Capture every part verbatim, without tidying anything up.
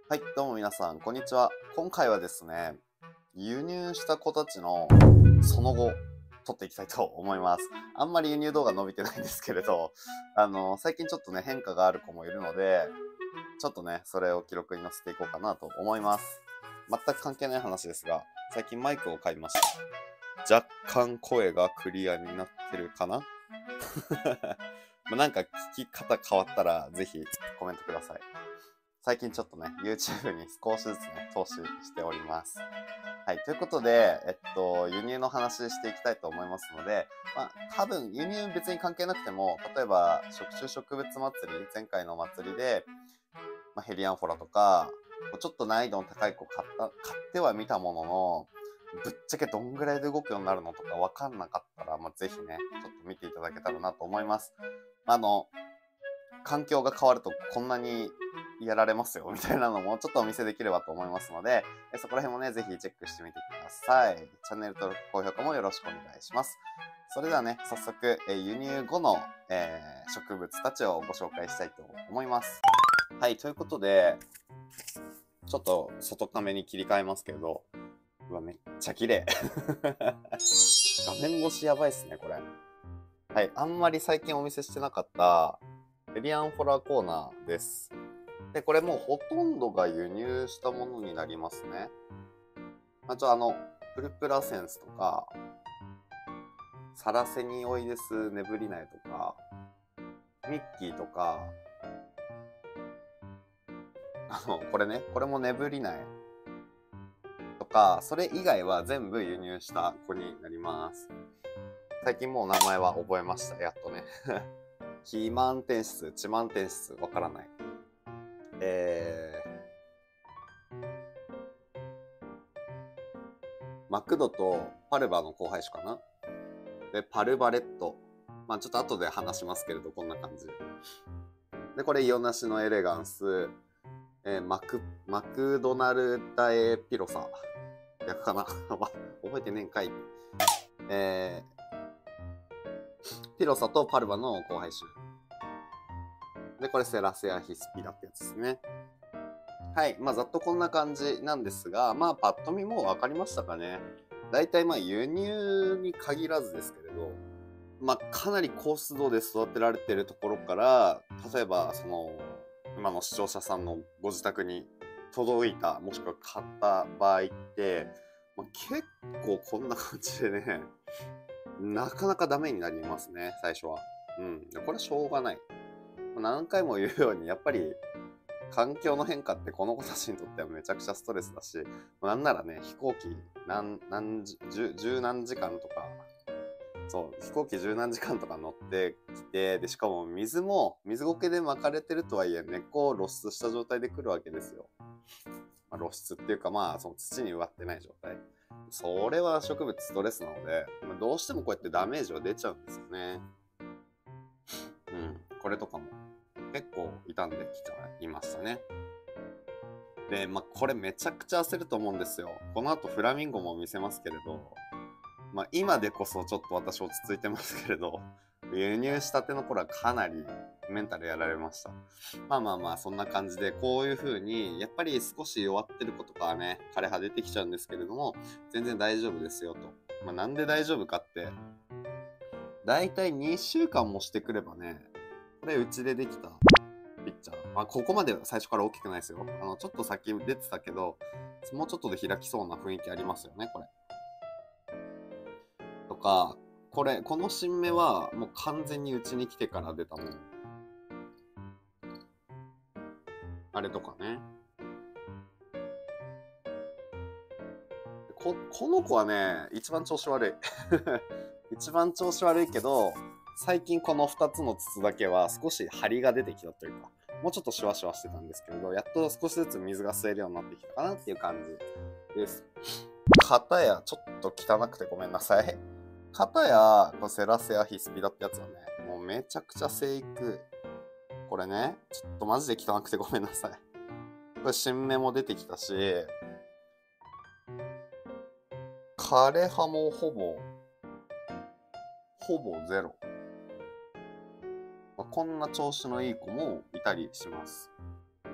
はい、どうも皆さん、こんにちは。今回はですね、輸入した子たちのその後、撮っていきたいと思います。あんまり輸入動画伸びてないんですけれど、あの、最近ちょっとね、変化がある子もいるので、ちょっとね、それを記録に載せていこうかなと思います。全く関係ない話ですが、最近マイクを買いました。若干声がクリアになってるかななんか聞き方変わったら、ぜひコメントください。最近ちょっとね、YouTube に少しずつね、投資しております。はい。ということで、えっと、輸入の話していきたいと思いますので、まあ、多分、輸入別に関係なくても、例えば、食虫植物祭り、前回の祭りで、まあ、ヘリアンフォラとか、ちょっと難易度の高い子買った、買ってはみたものの、ぶっちゃけどんぐらいで動くようになるのとかわかんなかったら、まあ、ぜひね、ちょっと見ていただけたらなと思います。あの、環境が変わるとこんなにやられますよみたいなのもちょっとお見せできればと思いますので、そこら辺もね、ぜひチェックしてみてください。チャンネル登録、高評価もよろしくお願いします。それではね、早速、え輸入後の、えー、植物たちをご紹介したいと思います。はい、ということで、ちょっと外カメに切り替えますけど、うわ、めっちゃ綺麗。画面越しやばいっすね、これ。はい、あんまり最近お見せしてなかった、ヘリアンフォラコーナーです。で、これもうほとんどが輸入したものになりますね。あとあの、プルプラセンスとか、サラセニオイデスネブリナエとか、ミッキーとか、あの、これね、これもネブリナエとか、それ以外は全部輸入した子になります。最近もう名前は覚えました、やっとね。キ満点質、地満点質、わからない。えー、マクドとパルバの交配種かな。で、パルバレット。まあちょっと後で話しますけれど、こんな感じ。で、これ、イオナシのエレガンス。えー、マク、マクドナルダエピロサ。逆かな覚えてねえんかい。えー、ピロサとパルバの交配種。で、これ、セラセアヒスピラってやつですね。はい。まあ、ざっとこんな感じなんですが、まあ、パッと見もう分かりましたかね。だいたいまあ、輸入に限らずですけれど、まあ、かなり高湿度で育てられているところから、例えば、その、今の視聴者さんのご自宅に届いた、もしくは買った場合って、まあ、結構こんな感じでね、なかなかダメになりますね、最初は。うん。これはしょうがない。何回も言うように、やっぱり、環境の変化ってこの子たちにとってはめちゃくちゃストレスだし、なんならね、飛行機何、何十、十何時間とか、そう、飛行機十何時間とか乗ってきて、で、しかも水も、水苔で巻かれてるとはいえ、根っこを露出した状態で来るわけですよ。まあ、露出っていうか、まあ、その土に植わってない状態。それは植物ストレスなので、まあ、どうしてもこうやってダメージは出ちゃうんですよね。うん、これとかも結構傷んできちゃいましたね。で、まあ、これめちゃくちゃ焦ると思うんですよ。この後フラミンゴも見せますけれど、まあ、今でこそちょっと私落ち着いてますけれど、輸入したての頃はかなりメンタルやられました。まあまあまあ、そんな感じで、こういう風に、やっぱり少し弱ってる子とかはね、枯れ葉出てきちゃうんですけれども、全然大丈夫ですよと。まあ、なんで大丈夫かって、だいたいにしゅうかんもしてくればね、これうちでできたピッチャー。まあ、ここまで最初から大きくないですよ。あの、ちょっと先出てたけど、もうちょっとで開きそうな雰囲気ありますよね、これ。とか、これ、この新芽はもう完全にうちに来てから出たもの。あれとかね。こ、この子はね、一番調子悪い。一番調子悪いけど、最近このふたつの筒だけは少し張りが出てきたというか、もうちょっとシュワシュワしてたんですけれど、やっと少しずつ水が吸えるようになってきたかなっていう感じです。片やちょっと汚くてごめんなさい。片やこのセラセアヒスピダってやつはね、もうめちゃくちゃ生育。これね、ちょっとマジで汚くてごめんなさい。これ新芽も出てきたし、枯れ葉もほぼ、ほぼゼロ。まあ、こんな調子のいい子もいたりします。うん。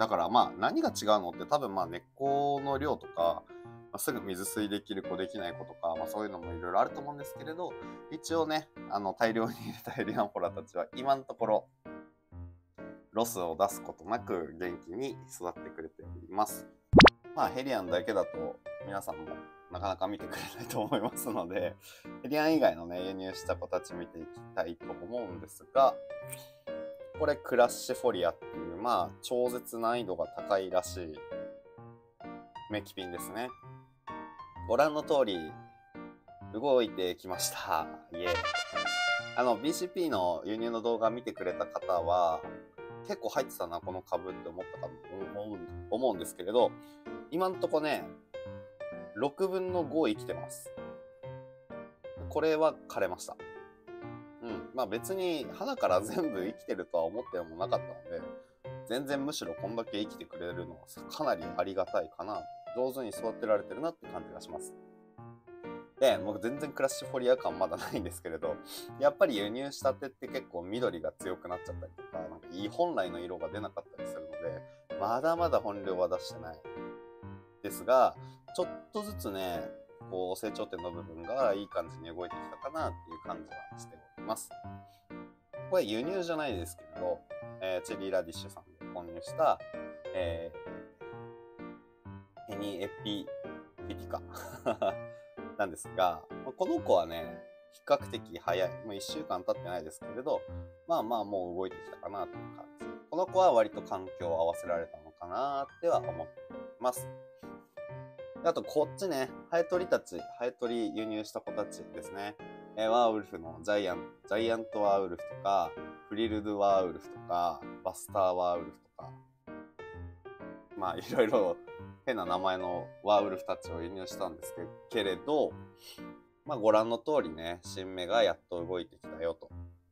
だからまあ何が違うのって多分まあ根っこの量とか、まあ、すぐ水吸いできる子できない子とか、まあ、そういうのもいろいろあると思うんですけれど、一応ねあの大量に入れたヘリアンホラたちは今のところロスを出すことなく元気に育ってくれております。まあヘリアンだけだと皆さんもなかなか見てくれないと思いますので、ヘリアン以外のね輸入した子たち見ていきたいと思うんですが、これクラッシュフォリアっていうまあ超絶難易度が高いらしいメキピンですね。ご覧の通り動いてきました。イエーイ。あの ビーシーピー の輸入の動画見てくれた方は結構入ってたなこの株って思ったかと思う、思うんですけれど、今んとこねろくぶんのご生きてます。これは枯れました。うん、まあ別に花から全部生きてるとは思ってもなかったので、全然むしろこんだけ生きてくれるのはかなりありがたいかな。上手に育てられてるなって感じがします。で、僕全然クラッシュフォリア感まだないんですけれど、やっぱり輸入したてって結構緑が強くなっちゃったりとか、なんかいい本来の色が出なかったりするので、まだまだ本領は出してないですが、ちょっとずつね、こう成長点の部分がいい感じに動いてきたかなっていう感じはしております。これ輸入じゃないですけれど、えー、チェリーラディッシュさんで購入した、えー、ヘニエピフィティカなんですが、この子はね、比較的早い。もういっしゅうかん経ってないですけれど、まあまあもう動いてきたかなという感じ。この子は割と環境を合わせられたのかなっては思っています。あとこっちね、ハエトリたち、ハエトリ輸入した子たちですね。えー、ワーウルフのジャイアン、ジャイアントワーウルフとか、フリルドワーウルフとか、バスターワーウルフとか、まあいろいろ変な名前のワーウルフたちを輸入したんですけれど、まあご覧の通りね、新芽がやっと動いてきたよと。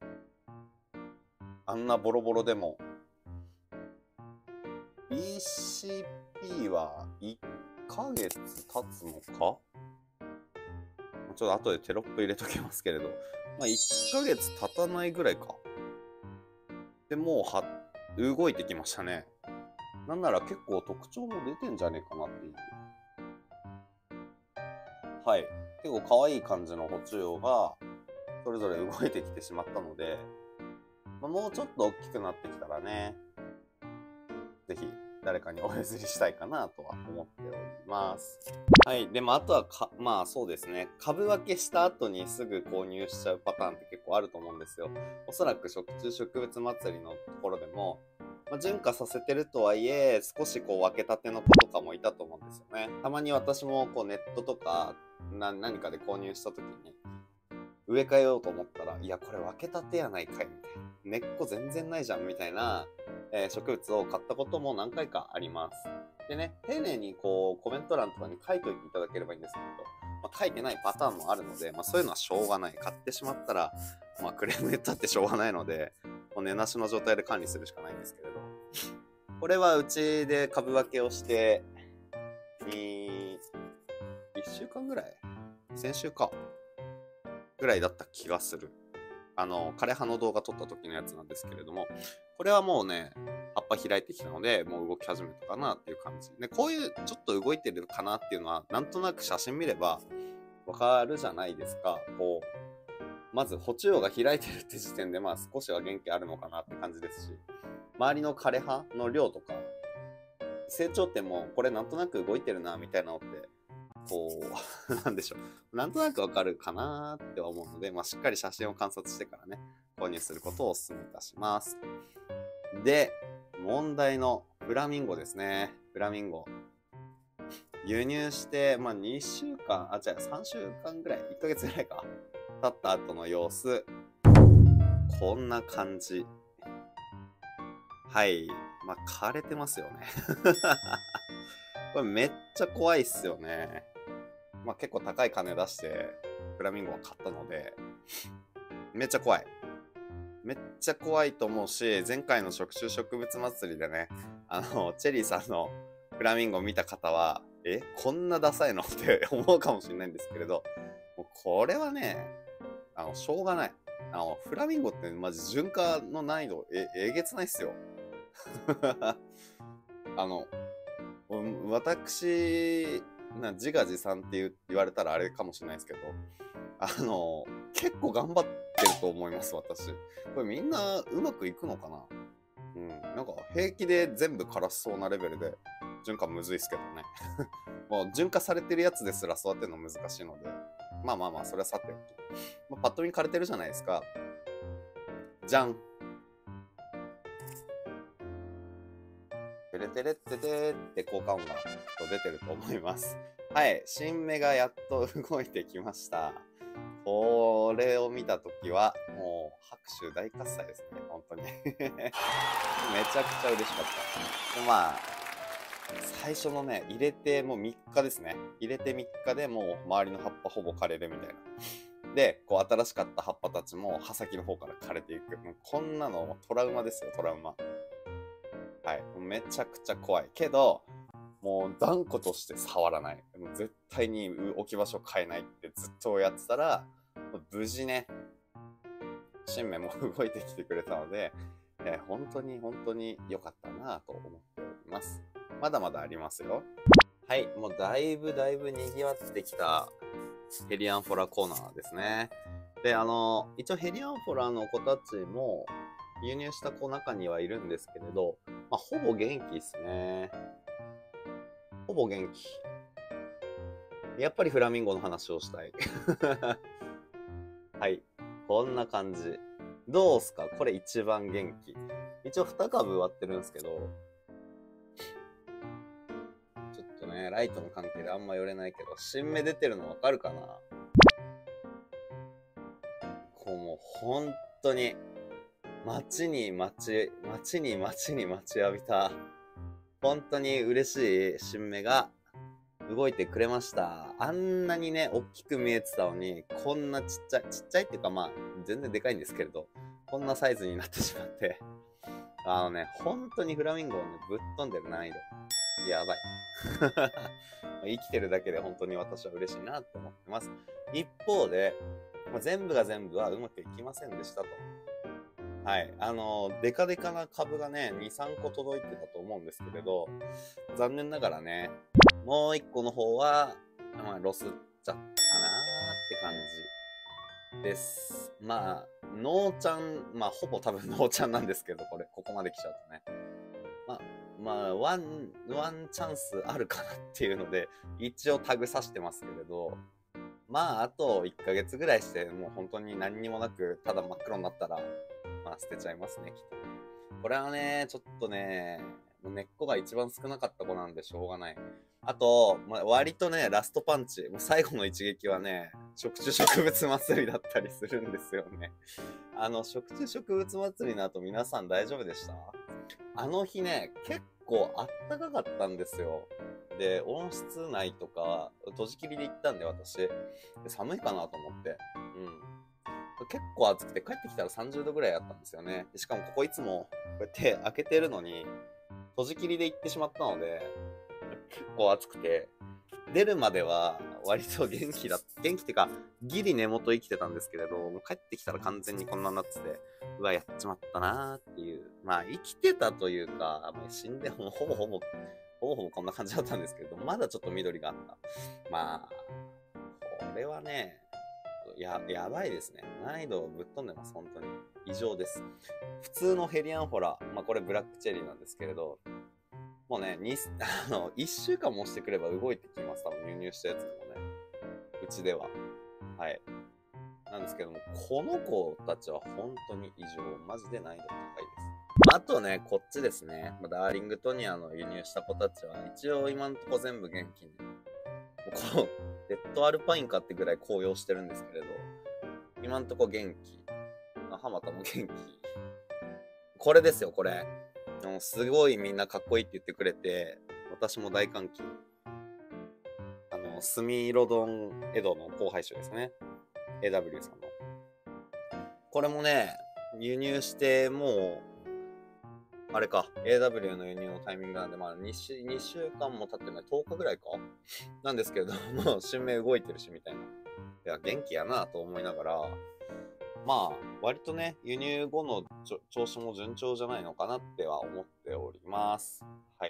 あんなボロボロでも、ビーシーピー はいっかげつ経つのか？ちょっと後でテロップ入れときますけれど、まあいっかげつ経たないぐらいか。で、もうは、動いてきましたね。なんなら結構特徴も出てんじゃねえかなっていう。はい。結構可愛い感じのホチュウが、それぞれ動いてきてしまったので、まあ、もうちょっと大きくなってきたらね、ぜひ誰かにお譲りしたいかなとは思っております。はい。でもあとはか、まあそうですね。株分けした後にすぐ購入しちゃうパターンって結構あると思うんですよ。おそらく食虫植物祭りのところでも、まあ、純化させてるとはいえ、少しこう分けたての子とかもいたと思うんですよね。たまに私もこうネットとかな何かで購入した時に、植え替えようと思ったら、いや、これ分けたてやないかいみたいな。根っこ全然ないじゃんみたいな、えー、植物を買ったことも何回かあります。でね、丁寧にこうコメント欄とかに書いておいていただければいいんですけど、まあ、書いてないパターンもあるので、まあ、そういうのはしょうがない。買ってしまったら、まあ、クレーム言ったってしょうがないので、もう根なしの状態で管理するしかないんですけれど、これはうちで株分けをして、いっしゅうかんぐらい先週かぐらいだった気がする。あの、枯葉の動画撮った時のやつなんですけれども、これはもうね、葉っぱ開いてきたので、もう動き始めたかなっていう感じ。で、こういうちょっと動いてるかなっていうのは、なんとなく写真見ればわかるじゃないですか。こう、まず、ホチュウが開いてるって時点で、まあ少しは元気あるのかなって感じですし、周りの枯葉の量とか、成長点もこれなんとなく動いてるな、みたいなのって、こう、なんでしょう。なんとなくわかるかなって思うので、まあ、しっかり写真を観察してからね、購入することをお勧めいたします。で、問題のフラミンゴですね。フラミンゴ。輸入して、まあ、にしゅうかん、あ、違う、さんしゅうかんぐらい、いっかげつぐらいか、経った後の様子。こんな感じ。はい。まあ、枯れてますよね。これめっちゃ怖いっすよね。まあ結構高い金出してフラミンゴを買ったので、めっちゃ怖い。めっちゃ怖いと思うし、前回の食虫植物祭りでね、あの、チェリーさんのフラミンゴを見た方は、え、こんなダサいのって思うかもしれないんですけれど、もうこれはね、あの、しょうがない。あの、フラミンゴってマジ純化の難易度、え、えげつないっすよ。 あの、うん私、な自画自賛って言う言われたらあれかもしれないですけど、あの、結構頑張ってると思います、私。これみんなうまくいくのかな。うん、なんか平気で全部枯らしそうなレベルで、純化むずいっすけどね。もう純化されてるやつですら育てるの難しいので、まあまあまあ、それはさておき。まあ、パッと見枯れてるじゃないですか。じゃん。テレテレッテテーって効果音が出てると思います。はい、新芽がやっと動いてきました。これを見たときは、もう拍手大喝采ですね、本当に。めちゃくちゃ嬉しかった。でまあ、最初のね、入れてもうみっかですね。入れてみっかでもう周りの葉っぱほぼ枯れるみたいな。で、こう新しかった葉っぱたちも葉先の方から枯れていく。もうこんなのトラウマですよ、トラウマ。はい。めちゃくちゃ怖い。けど、もう断固として触らない。もう絶対に置き場所変えないってずっとやってたら、無事ね、新芽も動いてきてくれたので、えー、本当に本当に良かったなと思っております。まだまだありますよ。はい、もうだいぶだいぶ賑わってきたヘリアンフォラコーナーですね。で、あの、一応ヘリアンフォラの子たちも輸入した子中にはいるんですけれど、まあ、ほぼ元気ですね。ほぼ元気。やっぱりフラミンゴの話をしたい。はい。こんな感じ。どうすか？これ一番元気。一応に株割ってるんですけど、ちょっとね、ライトの関係であんま寄れないけど、新芽出てるのわかるかな？こうもう本当に、待ちに待ち、待ちに待ちに待ちわびた、本当に嬉しい新芽が動いてくれました。あんなにね、大きく見えてたのに、こんなちっちゃい、ちっちゃいっていうかまあ、全然でかいんですけれど、こんなサイズになってしまって、あのね、本当にフラミンゴをね、ぶっ飛んでる難易度。やばい。生きてるだけで本当に私は嬉しいなって思ってます。一方で、まあ、全部が全部はうまくいきませんでしたと。はい。あの、デカデカな株がね、に、さんこ届いてたと思うんですけれど、残念ながらね、もういっこの方は、まあ、ロスっちゃったかなーって感じです。まあ、ノーちゃん、まあ、ほぼ多分ノーちゃんなんですけど、これ、ここまで来ちゃうとね。まあ、まあ、ワン、ワンチャンスあるかなっていうので、一応タグ刺してますけれど、まあ、あといっかげつぐらいして、もう本当に何にもなく、ただ真っ黒になったら、まあ、捨てちゃいますね、きっと。これはね、ちょっとね、根っこが一番少なかった子なんでしょうがない。あと、まあ、割とね、ラストパンチ、もう最後の一撃はね、食虫植物祭りだったりするんですよね。あの、食虫植物祭りの後皆さん大丈夫でした？あの日ね、結構あったかかったんですよ。で、温室内とか、閉じ切りで行ったんで私、で寒いかなと思って。うん。結構暑くて帰ってきたらさんじゅうどぐらいあったんですよね。でしかもここいつもこうやって開けてるのに、閉じ切りで行ってしまったので、結構暑くて、出るまでは割と元気だ、元気ってか、ギリ根元生きてたんですけれど、もう帰ってきたら完全にこんなになってて、うわ、やっちまったなーっていう。まあ、生きてたというか、もう死んでもほぼほぼ、ほぼほぼこんな感じだったんですけれど、まだちょっと緑があった。まあ、これはね、や、やばいですね。難易度をぶっ飛んでます、本当に。異常です。普通のヘリアンフォラ、まあこれブラックチェリーなんですけれど、もうね、にあのいっしゅうかんもしてくれば動いてきます。多分輸入したやつでもね。うちでは。はい。なんですけども、この子たちは本当に異常。マジで難易度高いです。あとね、こっちですね。ダーリングトニアの輸入した子たちは、一応今んとこ全部元気に。こう、レッドアルパインかってぐらい紅葉してるんですけれど、今んとこ元気。浜田も元気。これですよ、これ。すごいみんなかっこいいって言ってくれて、私も大歓喜。あの、スミロドンエドの交配種ですね。エーダブリュー さんの。これもね、輸入してもう、あれか、エーダブリュー の輸入のタイミングなんで、まあ2週、にしゅうかんも経ってない、とおかぐらいかなんですけれども、新芽動いてるし、みたいな。いや、元気やなと思いながら、 まあ、割とね、輸入後の調子も順調じゃないのかなっては思っております。はい。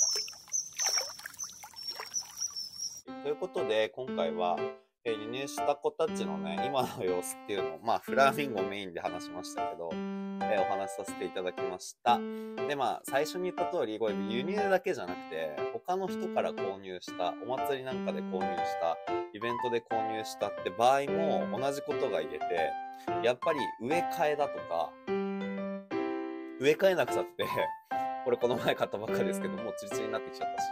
ということで、今回は、えー輸入した子たちのね、今の様子っていうのを、まあ、フラミンゴをメインで話しましたけど、えーお話しさせていただきました。で、まあ、最初に言った通り、これ輸入だけじゃなくて、他の人から購入した、お祭りなんかで購入した、イベントで購入したって場合も同じことが言えて、やっぱり植え替えだとか、植え替えなくたって、これこの前買ったばっかりですけど、もうチリチリになってきちゃったし、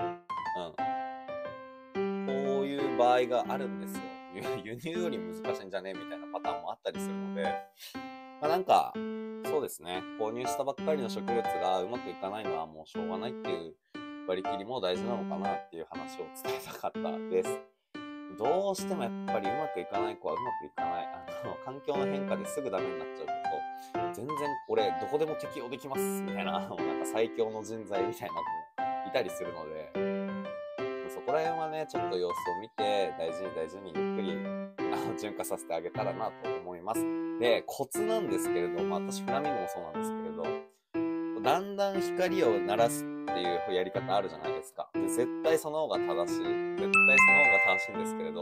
うん。こういう場合があるんですよ。輸入より難しいんじゃねみたいなパターンもあったりするので、まあなんか、そうですね、購入したばっかりの植物がうまくいかないのはもうしょうがないっていう割り切りも大事なのかなっていう話を伝えたかったです。どうしてもやっぱりうまくいかない子はうまくいかない。あの、環境の変化ですぐダメになっちゃうと、全然俺どこでも適応できますみたいな、なんか最強の人材みたいな子もいたりするので、そこら辺はね、ちょっと様子を見て、大事に大事にゆっくり、あの、順化させてあげたらなと思います。で、コツなんですけれど、まあ私フラミンゴもそうなんですけれど、だんだん光を鳴らすっていうやり方あるじゃないですか。で、絶対その方が正しい。絶対その方が正しいんですけれど、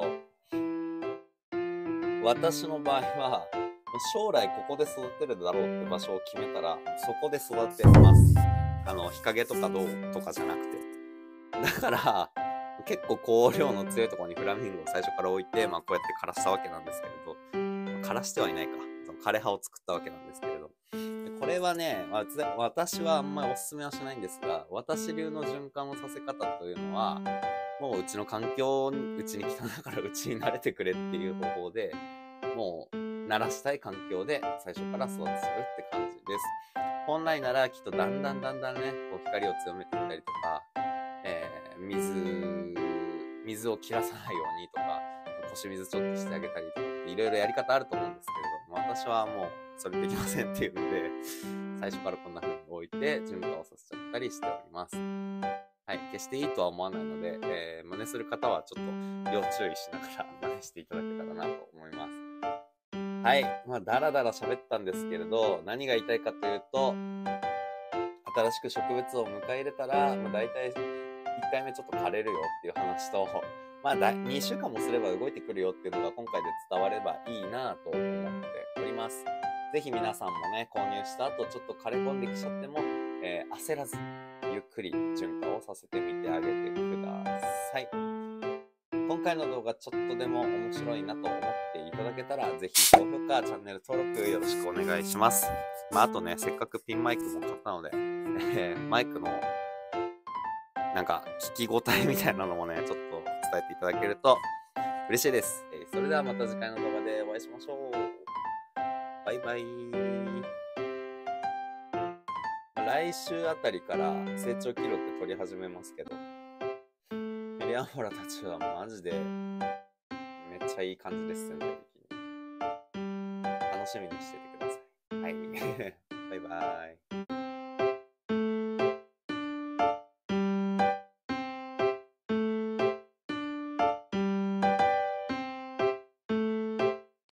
私の場合は、将来ここで育てるだろうって場所を決めたら、そこで育てます。あの、日陰とかどうとかじゃなくて。だから、結構光量の強いところにフラミンゴを最初から置いて、まあこうやって枯らしたわけなんですけれど、まあ枯らしてはいないか。その枯れ葉を作ったわけなんですけれど。これはね、私はあんまりおすすめはしないんですが、私流の循環のさせ方というのは、もううちの環境、うちに来たんだからうちに慣れてくれっていう方法で、もう慣らしたい環境で最初から育てするって感じです。本来ならきっとだんだんだんだんね、こう光を強めていったりとか、えー、水、水を切らさないようにとか、腰水ちょっとしてあげたりとか、いろいろやり方あると思うんですけれど、私はもうそれできませんっていうので、最初からこんな風に置いて循環をさせちゃったりしております。はい。決していいとは思わないので、えー、真似する方はちょっと要注意しながら真似していただけたらなと思います。はい。まあ、だらだら喋ったんですけれど、何が言いたいかというと、新しく植物を迎え入れたら、まあ、大体いっかいめちょっと枯れるよっていう話と、まあ、にしゅうかんもすれば動いてくるよっていうのが今回で伝わればいいなと思っております。ぜひ皆さんもね、購入した後ちょっと枯れ込んできちゃっても、えー、焦らず、ゆっくり循環をさせてみてあげてください。今回の動画ちょっとでも面白いなと思っていただけたら、ぜひ高評価、チャンネル登録よろしくお願いします。まあ、あとね、せっかくピンマイクも買ったので、えー、マイクのなんか聞き応えみたいなのもね、ちょっと伝えていただけると嬉しいです。えー、それではまた次回の動画でお会いしましょう。バイバイ。来週あたりから成長記録取り始めますけど、メリアンホラたちはマジでめっちゃいい感じです、全体的に。楽しみにしててください。はい。バイバイ。